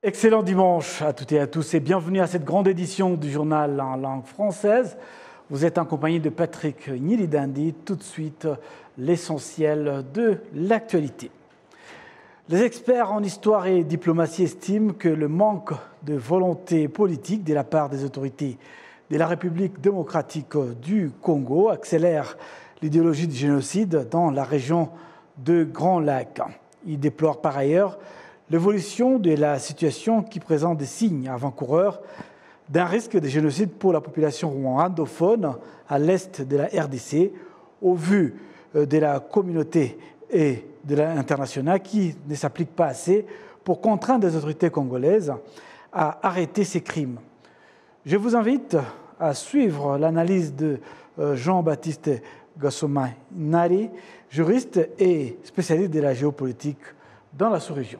Excellent dimanche à toutes et à tous et bienvenue à cette grande édition du journal en langue française. Vous êtes en compagnie de Patrick Nyirindandi. Tout de suite, l'essentiel de l'actualité. Les experts en histoire et diplomatie estiment que le manque de volonté politique de la part des autorités de la République démocratique du Congo accélère l'idéologie du génocide dans la région de Grand Lac. Ils déplorent par ailleurs l'évolution de la situation qui présente des signes avant-coureurs d'un risque de génocide pour la population rwandophone à l'est de la RDC, au vu de la communauté et de l'international qui ne s'applique pas assez pour contraindre les autorités congolaises à arrêter ces crimes. Je vous invite à suivre l'analyse de Jean-Baptiste Gassoma-Nari, juriste et spécialiste de la géopolitique dans la sous-région.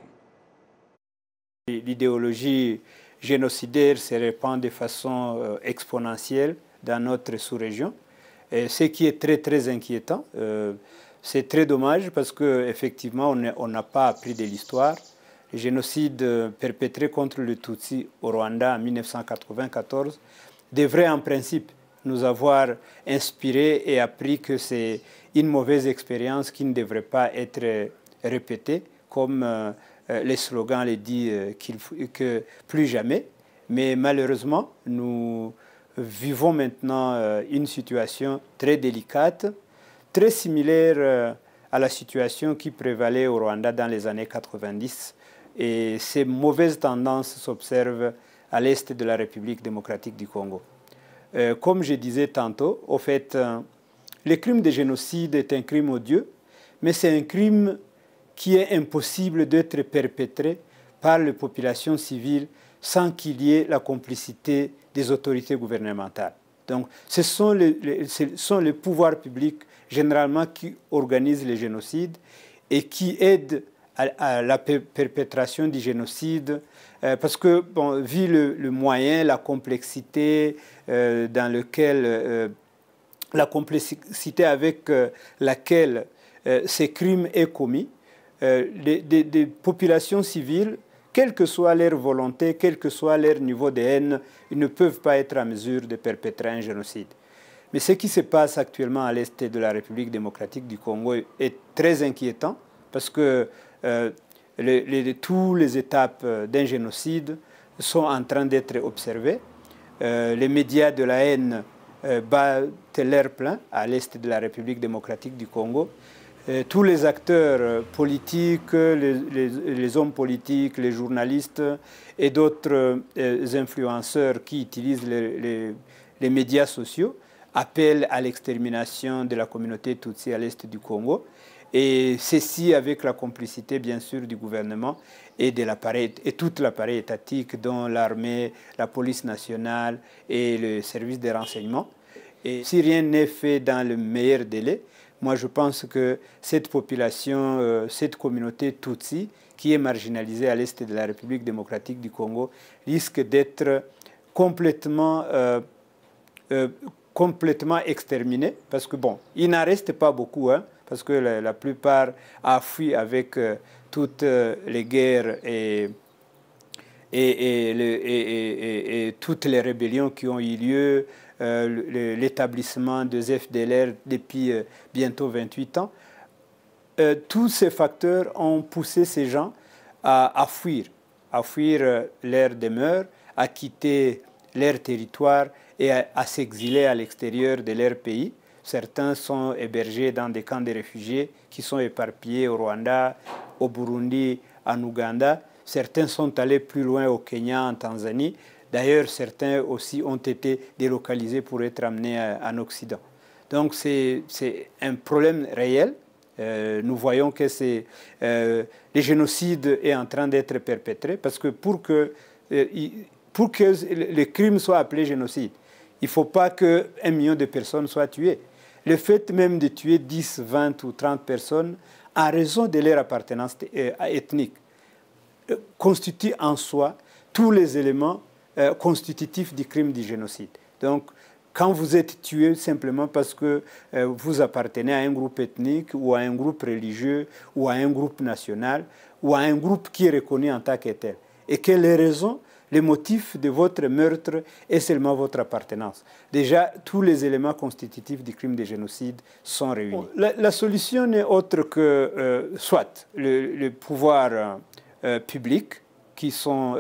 L'idéologie génocidaire se répand de façon exponentielle dans notre sous-région, ce qui est très inquiétant. C'est très dommage parce qu'effectivement, on n'a pas appris de l'histoire. Le génocide perpétré contre le Tutsi au Rwanda en 1994 devrait en principe nous avoir inspiré et appris que c'est une mauvaise expérience qui ne devrait pas être répétée, comme les slogans le disent que plus jamais. Mais malheureusement, nous vivons maintenant une situation très délicate, très similaire à la situation qui prévalait au Rwanda dans les années 90. Et ces mauvaises tendances s'observent à l'est de la République démocratique du Congo. Comme je disais tantôt, au fait, le crime de génocide est un crime odieux, mais c'est un crime qui est impossible d'être perpétré par les populations civiles sans qu'il y ait la complicité des autorités gouvernementales. Donc, ce sont les pouvoirs publics généralement qui organisent les génocides et qui aident à la perpétration du génocide parce que, bon, vu le moyen, la complexité la complexité avec laquelle ces crimes sont commis, des populations civiles, quelle que soit leur volonté, quel que soit leur niveau de haine, ils ne peuvent pas être en mesure de perpétrer un génocide. Mais ce qui se passe actuellement à l'est de la République démocratique du Congo est très inquiétant parce que toutes les étapes d'un génocide sont en train d'être observées. Les médias de la haine battent l'air plein à l'est de la République démocratique du Congo. Tous les acteurs politiques, les hommes politiques, les journalistes et d'autres influenceurs qui utilisent les médias sociaux appellent à l'extermination de la communauté Tutsi à l'est du Congo. Et ceci avec la complicité, bien sûr, du gouvernement et tout l'appareil étatique, dont l'armée, la police nationale et le service de renseignement. Et si rien n'est fait dans le meilleur délai, moi je pense que cette population, cette communauté Tutsi, qui est marginalisée à l'est de la République démocratique du Congo, risque d'être complètement exterminée. Parce que, bon, il n'en reste pas beaucoup, hein, parce que la plupart a fui avec toutes les guerres et toutes les rébellions qui ont eu lieu, l'établissement des FDLR depuis bientôt 28 ans. Tous ces facteurs ont poussé ces gens à fuir leur demeure, à quitter leur territoire et à s'exiler à l'extérieur de leur pays. Certains sont hébergés dans des camps de réfugiés qui sont éparpillés au Rwanda, au Burundi, en Ouganda. Certains sont allés plus loin au Kenya, en Tanzanie. D'ailleurs, certains aussi ont été délocalisés pour être amenés en Occident. Donc, c'est un problème réel. Nous voyons que le génocide est en train d'être perpétré parce que pour que le crime soit appelé génocide, il ne faut pas qu'1 million de personnes soient tuées. Le fait même de tuer 10, 20 ou 30 personnes en raison de leur appartenance ethnique constitue en soi tous les éléments constitutifs du crime du génocide. Donc, quand vous êtes tué simplement parce que vous appartenez à un groupe ethnique ou à un groupe religieux ou à un groupe national ou à un groupe qui est reconnu en tant que tel, et que les raisons, les motifs de votre meurtre est seulement votre appartenance. Déjà, tous les éléments constitutifs du crime de génocide sont réunis. La solution n'est autre que soit le pouvoir public qui sont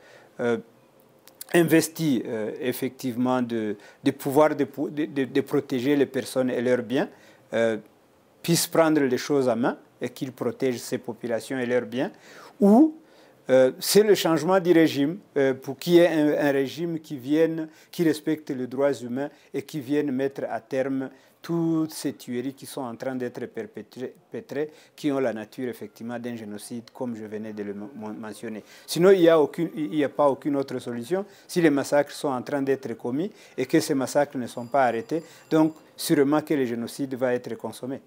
investis effectivement de pouvoir de protéger les personnes et leurs biens, puissent prendre les choses en main et qu'ils protègent ces populations et leurs biens, ou c'est le changement du régime pour qu'il y ait un régime qui respecte les droits humains et qui vienne mettre à terme toutes ces tueries qui sont en train d'être perpétrées, qui ont la nature effectivement d'un génocide, comme je venais de le mentionner. Sinon, il n'y a pas aucune autre solution si les massacres sont en train d'être commis et que ces massacres ne sont pas arrêtés. Donc, sûrement que le génocide va être consommé.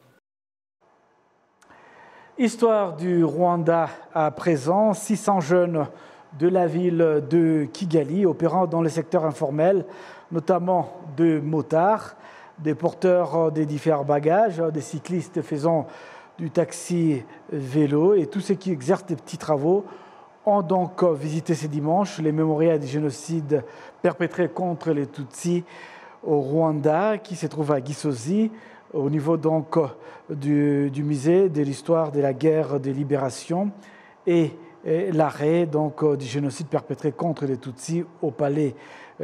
Histoire du Rwanda à présent, 600 jeunes de la ville de Kigali opérant dans le secteur informel, notamment de motards, des porteurs des différents bagages, des cyclistes faisant du taxi vélo et tous ceux qui exercent des petits travaux ont donc visité ce dimanche les mémorials du génocide perpétré contre les Tutsis au Rwanda qui se trouve à Gisozi, au niveau donc du musée de l'histoire de la guerre de libération et l'arrêt donc du génocide perpétré contre les Tutsis au palais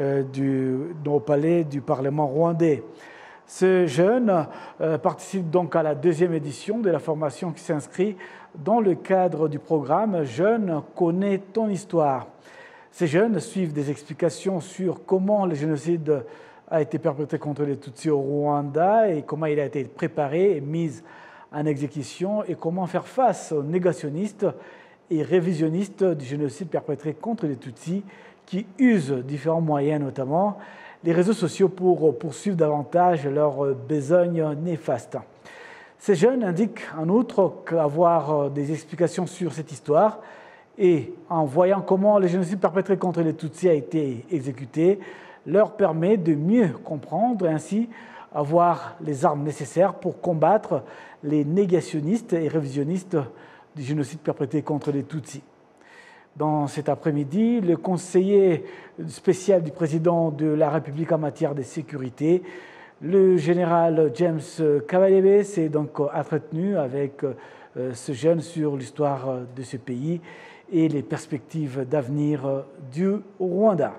du Parlement rwandais. Ce jeune participe donc à la deuxième édition de la formation qui s'inscrit dans le cadre du programme « Jeunes, connais ton histoire ». Ces jeunes suivent des explications sur comment le génocide a été perpétré contre les Tutsis au Rwanda et comment il a été préparé et mis en exécution et comment faire face aux négationnistes et révisionnistes du génocide perpétré contre les Tutsis qui usent différents moyens, notamment les réseaux sociaux pour poursuivre davantage leur besogne néfaste. Ces jeunes indiquent en outre qu'avoir des explications sur cette histoire et en voyant comment le génocide perpétré contre les Tutsis a été exécuté, leur permet de mieux comprendre et ainsi avoir les armes nécessaires pour combattre les négationnistes et révisionnistes du génocide perpétré contre les Tutsis. Dans cet après-midi, le conseiller spécial du président de la République en matière de sécurité, le général James Kabarebe, s'est donc entretenu avec ce jeune sur l'histoire de ce pays et les perspectives d'avenir du Rwanda.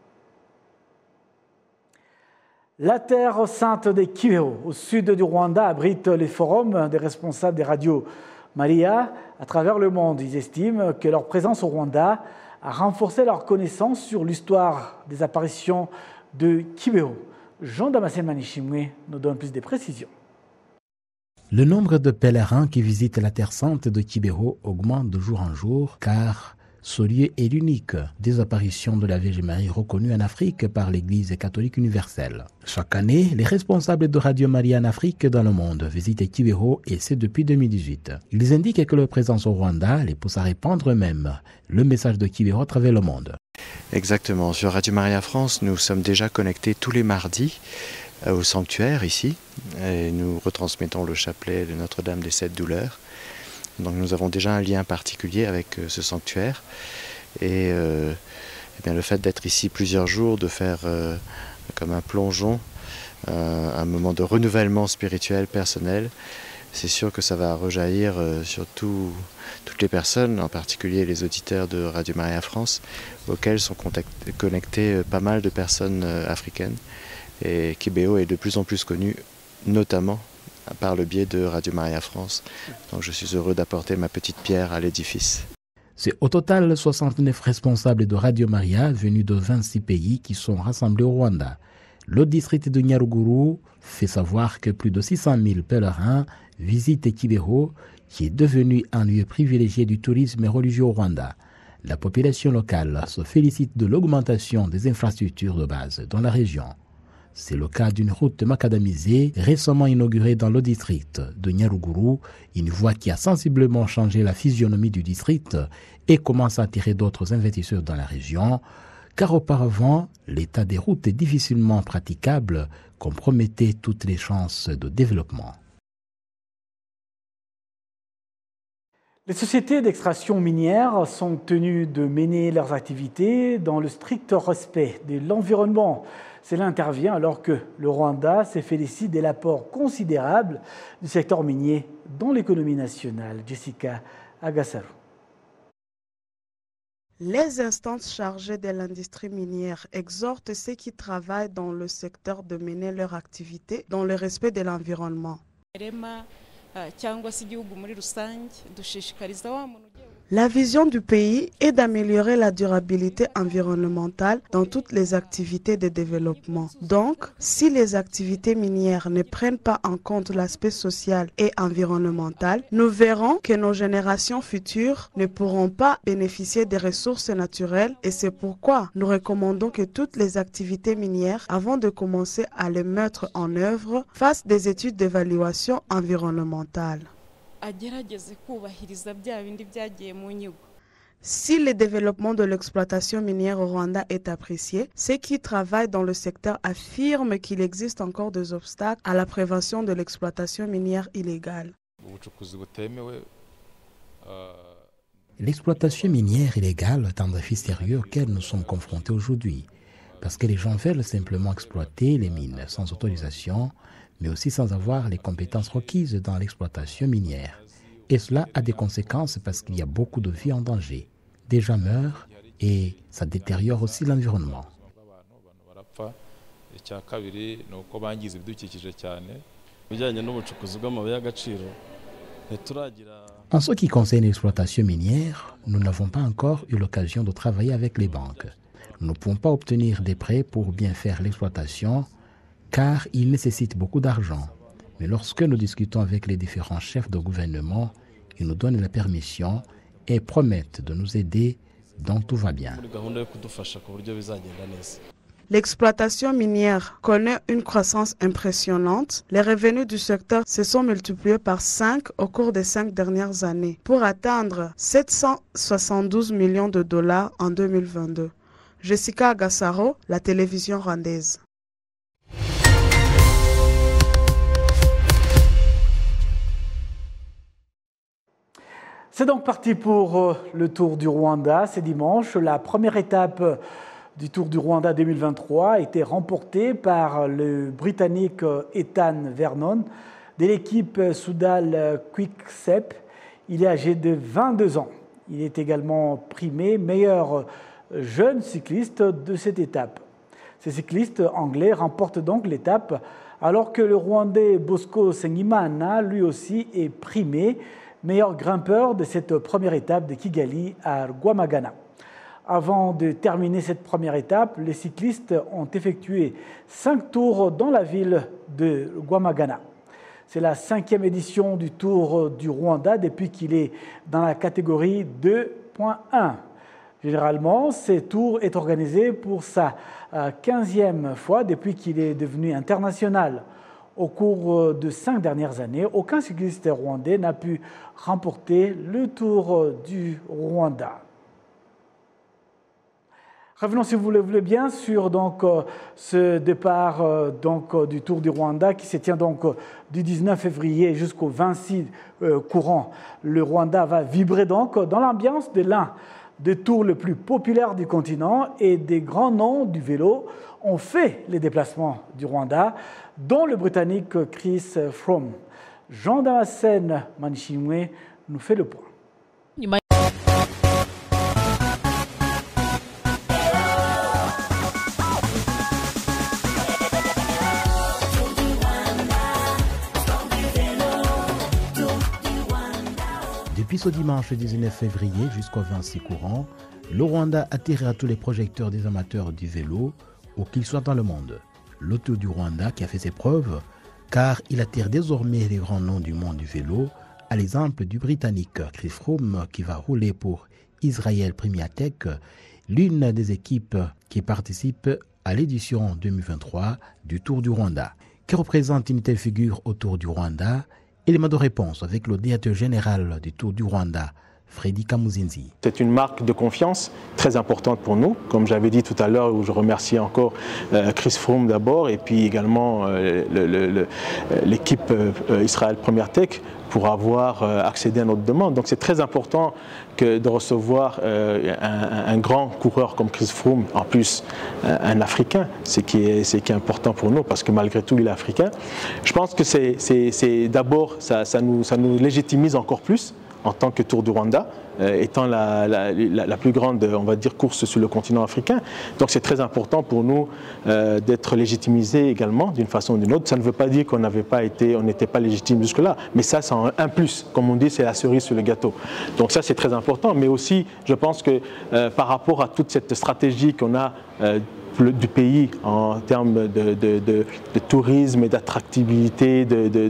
La terre sainte des Kibeho, au sud du Rwanda, abrite les forums des responsables des radios Maria à travers le monde. Ils estiment que leur présence au Rwanda a renforcé leur connaissance sur l'histoire des apparitions de Kibeho. Jean-Damascène Manishimwe nous donne plus de précisions. Le nombre de pèlerins qui visitent la terre sainte de Kibeho augmente de jour en jour car ce lieu est l'unique des apparitions de la Vierge Marie reconnue en Afrique par l'Église catholique universelle. Chaque année, les responsables de Radio Maria en Afrique dans le monde visitent Kibeho et c'est depuis 2018. Ils indiquent que leur présence au Rwanda les pousse à répandre eux-mêmes le message de Kibeho à travers le monde. Exactement. Sur Radio Maria France, nous sommes déjà connectés tous les mardis au sanctuaire ici et nous retransmettons le chapelet de Notre-Dame des Sept Douleurs. Donc nous avons déjà un lien particulier avec ce sanctuaire et bien, le fait d'être ici plusieurs jours, de faire comme un plongeon, un moment de renouvellement spirituel, personnel, c'est sûr que ça va rejaillir sur toutes les personnes, en particulier les auditeurs de Radio Maria France, auxquels sont connectées pas mal de personnes africaines. Et Kibeho est de plus en plus connu, notamment par le biais de Radio Maria France. Donc je suis heureux d'apporter ma petite pierre à l'édifice. C'est au total 69 responsables de Radio Maria venus de 26 pays qui sont rassemblés au Rwanda. Le district de Nyaruguru fait savoir que plus de 600 000 pèlerins visitent Kibeho, qui est devenu un lieu privilégié du tourisme religieux au Rwanda. La population locale se félicite de l'augmentation des infrastructures de base dans la région. C'est le cas d'une route macadamisée récemment inaugurée dans le district de Nyaruguru, une voie qui a sensiblement changé la physionomie du district et commence à attirer d'autres investisseurs dans la région, car auparavant, l'état des routes est difficilement praticable, compromettait toutes les chances de développement. Les sociétés d'extraction minière sont tenues de mener leurs activités dans le strict respect de l'environnement. Cela intervient alors que le Rwanda se félicite de l'apport considérable du secteur minier dans l'économie nationale. Jessica Agasaru. Les instances chargées de l'industrie minière exhortent ceux qui travaillent dans le secteur de mener leur activité dans le respect de l'environnement. La vision du pays est d'améliorer la durabilité environnementale dans toutes les activités de développement. Donc, si les activités minières ne prennent pas en compte l'aspect social et environnemental, nous verrons que nos générations futures ne pourront pas bénéficier des ressources naturelles et c'est pourquoi nous recommandons que toutes les activités minières, avant de commencer à les mettre en œuvre, fassent des études d'évaluation environnementale. Si le développement de l'exploitation minière au Rwanda est apprécié, ceux qui travaillent dans le secteur affirment qu'il existe encore des obstacles à la prévention de l'exploitation minière illégale. L'exploitation minière illégale est un défi sérieux auquel nous sommes confrontés aujourd'hui, parce que les gens veulent simplement exploiter les mines sans autorisation, mais aussi sans avoir les compétences requises dans l'exploitation minière. Et cela a des conséquences parce qu'il y a beaucoup de vies en danger. Des gens meurent et ça détériore aussi l'environnement. En ce qui concerne l'exploitation minière, nous n'avons pas encore eu l'occasion de travailler avec les banques. Nous ne pouvons pas obtenir des prêts pour bien faire l'exploitation car il nécessite beaucoup d'argent. Mais lorsque nous discutons avec les différents chefs de gouvernement, ils nous donnent la permission et promettent de nous aider, donc tout va bien. L'exploitation minière connaît une croissance impressionnante. Les revenus du secteur se sont multipliés par 5 au cours des 5 dernières années pour atteindre 772 millions de dollars en 2022. Jessica Agasaru, la télévision rwandaise. C'est donc parti pour le Tour du Rwanda. C'est dimanche. La première étape du Tour du Rwanda 2023 a été remportée par le Britannique Ethan Vernon de l'équipe Soudal Quick-Step. Il est âgé de 22 ans. Il est également primé meilleur jeune cycliste de cette étape. Ce cycliste anglais remporte donc l'étape alors que le Rwandais Bosco Sengimana, lui aussi, est primé meilleur grimpeur de cette première étape de Kigali à Rwamagana. Avant de terminer cette première étape, les cyclistes ont effectué 5 tours dans la ville de Rwamagana. C'est la 5e édition du Tour du Rwanda depuis qu'il est dans la catégorie 2.1. Généralement, ce tour est organisé pour sa 15e fois depuis qu'il est devenu international. Au cours de 5 dernières années, aucun cycliste rwandais n'a pu remporter le Tour du Rwanda. Revenons, si vous le voulez bien, sur ce départ du Tour du Rwanda qui se tient du 19 février jusqu'au 26 courant. Le Rwanda va vibrer dans l'ambiance de l'un des tours les plus populaires du continent et des grands noms du vélo ont fait les déplacements du Rwanda, dont le Britannique Chris Froome. Jean-Damascène Manishimwe nous fait le point. Depuis ce dimanche 19 février jusqu'au 26 courant, le Rwanda attirera tous les projecteurs des amateurs du vélo, où qu'ils soient dans le monde. Le Tour du Rwanda qui a fait ses preuves, car il attire désormais les grands noms du monde du vélo, à l'exemple du Britannique Chris Froome qui va rouler pour Israel Premier Tech, l'une des équipes qui participe à l'édition 2023 du Tour du Rwanda. Que représente une telle figure au Tour du Rwanda? Élément de réponse avec le directeur général du Tour du Rwanda, Freddy Kamuzinzi. C'est une marque de confiance très importante pour nous. Comme j'avais dit tout à l'heure, où je remercie encore Chris Froome d'abord et puis également l'équipe Israël Première Tech pour avoir accédé à notre demande. Donc c'est très important de recevoir un grand coureur comme Chris Froome, en plus un Africain, ce qui est important pour nous parce que malgré tout il est africain. Je pense que c'est d'abord, ça nous légitimise encore plus en tant que Tour du Rwanda, étant la plus grande, on va dire, course sur le continent africain. Donc c'est très important pour nous d'être légitimisés également d'une façon ou d'une autre. Ça ne veut pas dire qu'on n'était pas légitime jusque-là, mais ça c'est un plus, comme on dit, c'est la cerise sur le gâteau. Donc ça c'est très important, mais aussi je pense que par rapport à toute cette stratégie qu'on a du pays en termes de tourisme et d'attractivité,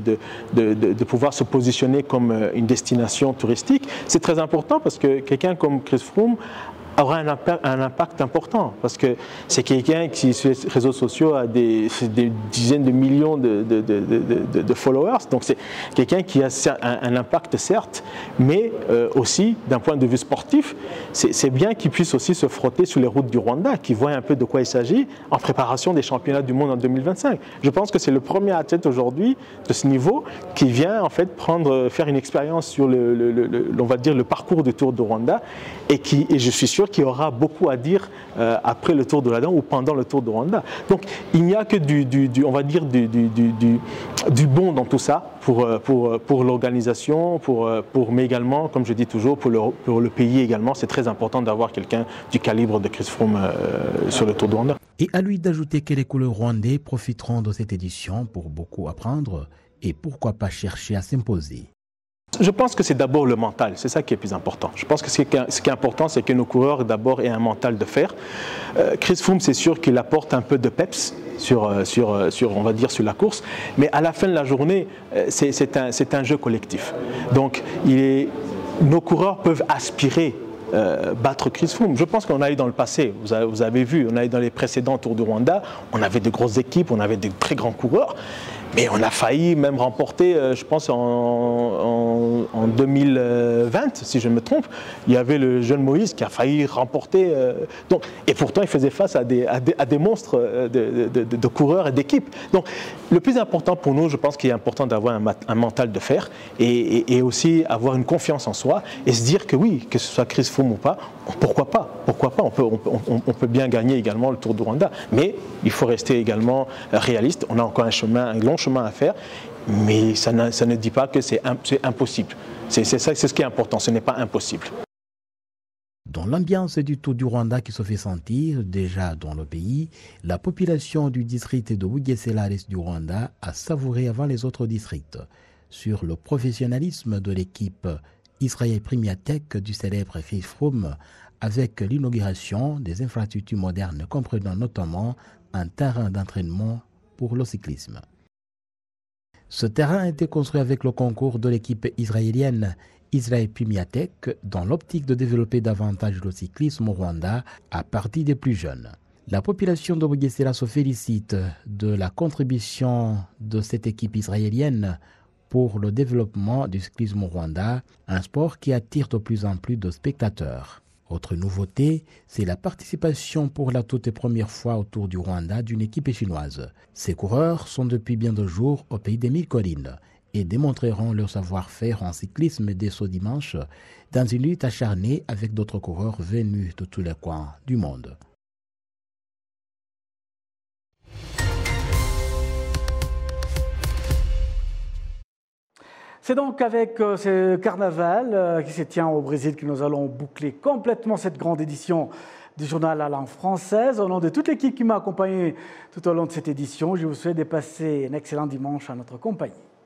de pouvoir se positionner comme une destination touristique, c'est très important parce que quelqu'un comme Chris Froome aura un impact important parce que c'est quelqu'un qui sur les réseaux sociaux a des dizaines de millions de followers, donc c'est quelqu'un qui a un impact certes, mais aussi d'un point de vue sportif, c'est bien qu'il puisse aussi se frotter sur les routes du Rwanda, qu'il voit un peu de quoi il s'agit en préparation des championnats du monde en 2025. Je pense que c'est le premier athlète aujourd'hui de ce niveau qui vient en fait faire une expérience sur on va dire le parcours du Tour du Rwanda et je suis sûr qu'il y aura beaucoup à dire après le Tour de Rwanda ou pendant le Tour de Rwanda. Donc il n'y a que on va dire du bon dans tout ça pour l'organisation, mais également, comme je dis toujours, pour le pays également. C'est très important d'avoir quelqu'un du calibre de Chris Froome sur le Tour de Rwanda. Et à lui d'ajouter que les couleurs rwandais profiteront de cette édition pour beaucoup apprendre et pourquoi pas chercher à s'imposer. Je pense que c'est d'abord le mental, c'est ça qui est plus important. Je pense que ce qui est important, c'est que nos coureurs d'abord aient un mental de fer. Chris Froome, c'est sûr qu'il apporte un peu de peps sur, on va dire, sur la course, mais à la fin de la journée, c'est un jeu collectif. Donc, nos coureurs peuvent aspirer battre Chris Froome. Je pense qu'on a eu dans le passé, vous avez vu, on a eu dans les précédents Tours du Rwanda, on avait de grosses équipes, on avait de très grands coureurs, mais on a failli même remporter, je pense en 2020, si je ne me trompe, il y avait le jeune Moïse qui a failli remporter. Et pourtant, il faisait face à des monstres de coureurs et d'équipes. Donc, le plus important pour nous, je pense qu'il est important d'avoir un mental de fer et aussi avoir une confiance en soi et se dire que oui, que ce soit Chris Froome ou pas, pourquoi pas, on peut bien gagner également le Tour du Rwanda. Mais il faut rester également réaliste. On a encore un long chemin à faire, mais ça ne dit pas que c'est impossible. C'est ce qui est important, ce n'est pas impossible. Dans l'ambiance du Tour du Rwanda qui se fait sentir déjà dans le pays, la population du district de Bugesera à l'est du Rwanda a savouré avant les autres districts sur le professionnalisme de l'équipe Israël Premier Tech du célèbre Chris Froome avec l'inauguration des infrastructures modernes comprenant notamment un terrain d'entraînement pour le cyclisme. Ce terrain a été construit avec le concours de l'équipe israélienne Israël Premier Tech dans l'optique de développer davantage le cyclisme au Rwanda à partir des plus jeunes. La population de Bugesera se félicite de la contribution de cette équipe israélienne pour le développement du cyclisme au Rwanda, un sport qui attire de plus en plus de spectateurs. Autre nouveauté, c'est la participation pour la toute première fois au Tour du Rwanda d'une équipe chinoise. Ces coureurs sont depuis bien de jours au pays des 1000 collines et démontreront leur savoir-faire en cyclisme dès ce dimanche dans une lutte acharnée avec d'autres coureurs venus de tous les coins du monde. C'est donc avec ce carnaval qui se tient au Brésil que nous allons boucler complètement cette grande édition du journal à langue française. Au nom de toute l'équipe qui m'a accompagné tout au long de cette édition, je vous souhaite de passer un excellent dimanche à notre compagnie.